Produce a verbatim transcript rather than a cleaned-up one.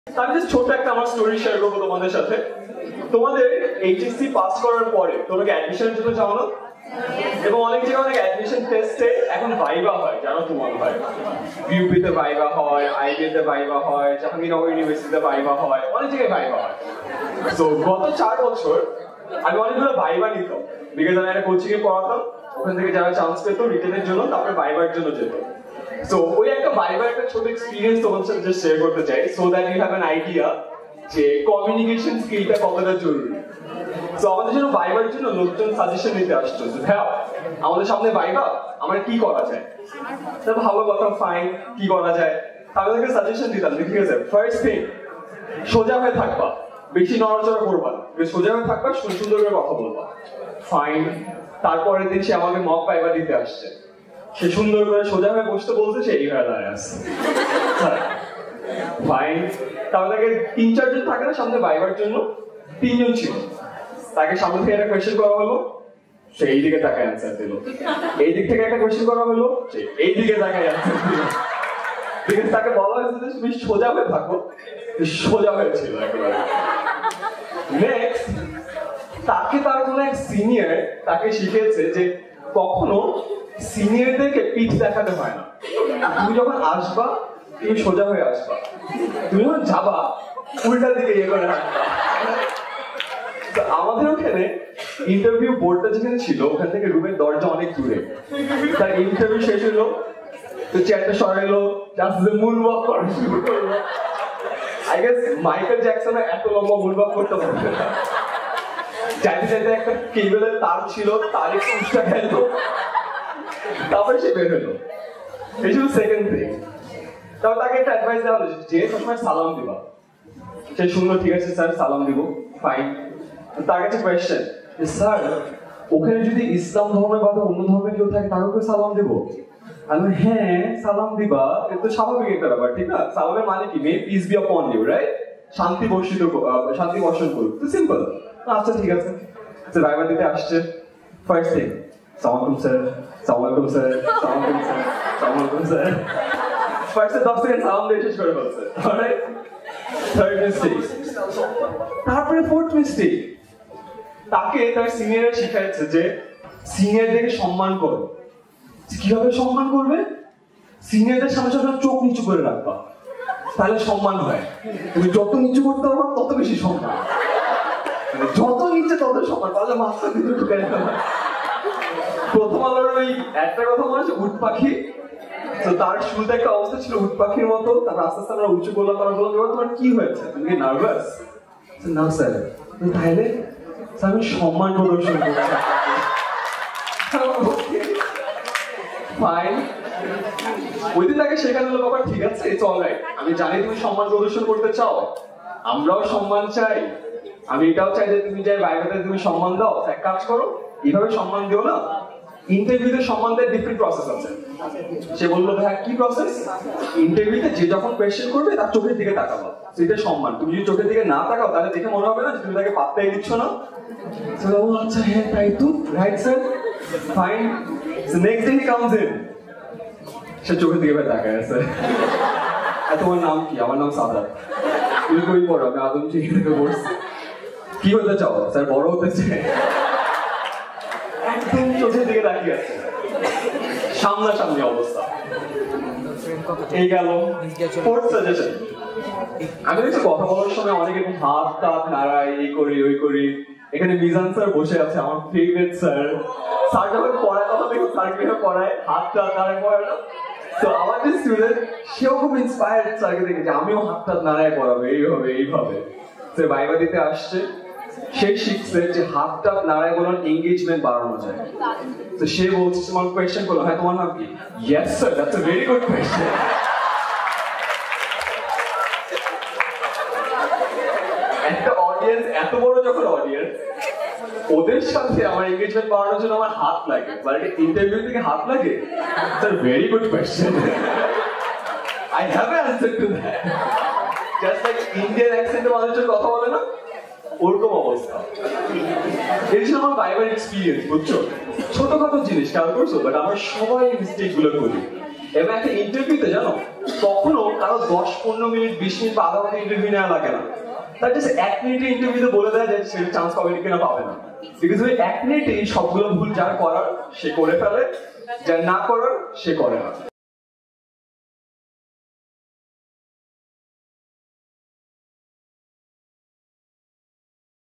আমি জাস্ট ছোট একটা আমার স্টোরি শেয়ার করবো তোমাদের সাথে। তোমাদের এইচএসসি পাস করার পরে তোমাকে অ্যাডমিশনের জন্য যাও না, এবং অনেক জায়গায় অনেক অ্যাডমিশন টেস্টে এখন ভাইবা হয়, জানো তোমার হয়, ইউপিতে ভাইবা হয়, আইবিতে ভাইবা হয়, জাহাঙ্গীরনগর ইউনিভার্সিটিতে ভাইবা হয়, অনেক জায়গায় ভাইবা হয়। তো গত চার বছর আমি অনেকগুলো ভাইবা নিতাম, বিকজ আমি একটা কোচিং এ পড়াতাম, ওখান থেকে যারা চান্স পেত রিটেনের জন্য তারপরে ভাইবার জন্য যেত। তো ওই একটা ভাইবার একটা ছোট এক্সপিরিয়েন্স তোমার সাথে জাস্ট শেয়ার করতে চাই, so that you have an idea যে কমিউনিকেশন স্কিলটা কতটা জরুরি। তো আমাদের জন্য ভাইবার জন্য লোকজন সাজেশন নিতে আসতো, হ্যাঁ আমাদের সামনে ভাইবা, আমরা কি করা যায়, ভালো কথা, ফাইন, কি করা যায়, তাদেরকে সাজেশন দিতাম। ঠিক আছে, ফার্স্ট থিং সোজা হয়ে থাকবা, বেশি নড়াচড়া করবা না, সোজা হয়ে থাকবা, সুন্দর করে কথা বলবা, ফাইন। তারপরের দিন সে আমাকে মক ভাইবা দিতে আসছে, সে সুন্দর করে সোজা হয়ে বসতে বলছে, সে এই হয়ে দাঁড়ায় আসছে, ফাইন। তাহলে তাকে তিন চারজন থাকে না সামনে ভাইবার জন্য, তিনজন ছিল, তাকে সামনে থেকে একটা কোয়েশ্চেন করা হলো, সে এই দিকে তাকায় অ্যান্সার দিল, এই দিক থেকে একটা কোয়েশ্চেন করা হলো, সে এই দিকে তাকায় অ্যান্সার দিল। ঠিক তাকে বলা হয়েছে যে তুমি সোজা হয়ে থাকো, সোজা হয়েছিল একেবারে। নেক্সট, তাকে তার কোনো এক সিনিয়র তাকে শিখিয়েছে যে কখনো সিনিয়রদেরকে পিঠ দেখাতে হয় না, তুমি যখন আসবা তুমি সোজা হয়ে আসবা, তুমি যখন যাবা উল্টা দিকে ইয়ে করে রাখবা। আমাদের ওখানে ইন্টারভিউ বোর্ডটা যেখানে ছিল ওখান থেকে রুমের দরজা অনেক দূরে, তার ইন্টারভিউ শেষ হলো, তো চেয়ারটা সরাইলো, জাস্ট মুন ওয়াক করা শুরু করলো। আই গেস মাইকেল জ্যাকসন এত লম্বা মুন ওয়াক করতে পারবে না। চাইতে চাইতে একটা কেবলের তার ছিল, তারই পুষটা খেলো, তারপরে সে বের হলো। এই ছিল সেকেন্ড থিং। তারপর তাকে একটা অ্যাডভাইস দেওয়া হলো যে সবসময় সালাম দিবা। সে শুনলো, ঠিক আছে স্যার সালাম দিব, ফাইন। তার কাছে কোয়েশ্চেন, স্যার ওখানে যদি ইসলাম ধর্মের বাদে অন্য ধর্মের কেউ থাকে তাকে সালাম দেবো? আমি হ্যাঁ সালাম দিবা, কিন্তু স্বাভাবিক একটা ব্যাপার, ঠিক না? সালামের মানে কি? May peace be upon you, right? শান্তি বর্ষিত, শান্তি বর্ষণ করুক, তো সিম্পল। আচ্ছা ঠিক আছে, ভাইবা দিতে আসছে, ফার্স্ট থিং সালামালাইকুম স্যার, সালামালাইকুম স্যার, সালামালাইকুম স্যার, সালামালাইকুম স্যার, ফার্স্টে দশ সেকেন্ড সালাম দিয়ে শেষ করে ফেলছে। Alright, third mistake. তারপরে ফোর্থ মিস্টেক, তাকে তার সিনিয়ররা শিখাচ্ছে যে সিনিয়রদেরকে সম্মান করো। কিভাবে সম্মান করবে? সিনিয়রদের সামনে সামনে চোখ নিচু করে রাখবা, তাহলে সম্মান হয়। তুমি যত নিচু করতে পারবা তত বেশি সম্মান, যত নিচে তত সম্মান, তাহলে মাথা নিচু ঢুকে যাবে। প্রথম আলোর ওই একটা কথা মনে হচ্ছে উট পাখি, তো তার শুরুতে একটা অবস্থা ছিল উট পাখির মতো, তারপর আস্তে আস্তে আমরা উঁচু করলাম, তারা বললাম তোমার কি হয়েছে, তুমি কি নার্ভাস? না স্যার। তাহলে আমি সম্মান প্রদর্শন করছি, ফাইন। ওই দিন তাকে শেখানো হলো, বাবা ঠিক আছে, ইটস অলরাইট, আমি জানি তুমি সম্মান প্রদর্শন করতে চাও, আমরাও সম্মান চাই, আমি এটাও চাই যে তুমি যাই বাইরেতে তুমি সম্মান দাও। এক কাজ করো, এইভাবে সম্মান দিও না, ইন্টারভিউতে সম্মান দেওয়ার ডিফারেন্ট প্রসেস আছে। সে বললো ভাই কি প্রসেস? ইন্টারভিউতে যে যখন কোয়েশ্চেন করবে তার চোখের দিকে তাকাবো, সেটা সম্মান। তুমি যদি চোখের দিকে না তাকাও তাহলে দেখে মনে হবে না যে তুমি তাকে পাত্তাই দিচ্ছ না। আচ্ছা হ্যাঁ তাই তো, right sir, fine. Next day he comes in, সে চোখের দিকে ভাই তাকায় আছে। তোমার নাম কি? আমার নাম সাদাত। তুমি কই পড়ো? আমি আদমজি থেকে পড়ছি। কি হতে চাও? স্যার বড় হতে চাই। একদম চোখের দিকে তাকিয়ে আছে, সামনাসামনি অবস্থা। এই গেল ফোর্থ সাজেশন। আমি দেখছি কথা বলার সময় অনেক এরকম হাত টাত নাড়াই, এই করি ওই করি। এখানে মিজান স্যার বসে আছে, আমার ফেভারিট স্যার। স্যার যখন পড়ায় কথা দেখো, স্যার কিভাবে পড়ায়, হাত টাত নাড়ায় পড়ায় না। তো আমার যে স্টুডেন্ট, সেও খুব ইন্সপায়ার্ড স্যারকে দেখে যে আমিও হাত টাত নাড়ায় পড়াবো, এইভাবে এইভাবে। সে ভাইবা দিতে আসছে, সে শিখছে যে হাত টাত নাড়ায় কোনো এঙ্গেজমেন্ট বাড়ানো যায়। তো সে বলছে, তোমার কোয়েশ্চেন করলো, হ্যাঁ তোমার নাম কি? Yes sir, that's a very good question. একটা অডিয়েন্স, এত বড় যখন অডিয়েন্স, ওদের সাথে আমার এঙ্গেজমেন্ট বাড়ানোর জন্য আমার হাত লাগে, মানে ইন্টারভিউ থেকে হাত লাগে, sir very good question, I have an answer to that. Just like Indian অ্যাকসেন্টে মানুষজন কথা বলে না, ওরকম অবস্থা। এই ছিল আমার ভাইবার এক্সপিরিয়েন্স, বুঝছো? ছোটখাটো জিনিস খেয়াল করছো, বাট আমরা সবাই মিস্টেক গুলো করি। এবং একটা ইন্টারভিউতে জানো কখনো কারো দশ পনেরো মিনিট বিশ মিনিট বা আধা ঘন্টা ইন্টারভিউ নেওয়া লাগে না। তার জাস্ট এক মিনিটে ইন্টারভিউতে বলে দেয় যে সে চান্স পাবে কিনা পাবে না। বিকজ ওই এক মিনিটে সবগুলো ভুল যার করার সে করে ফেলে, যার না করার সে করে না।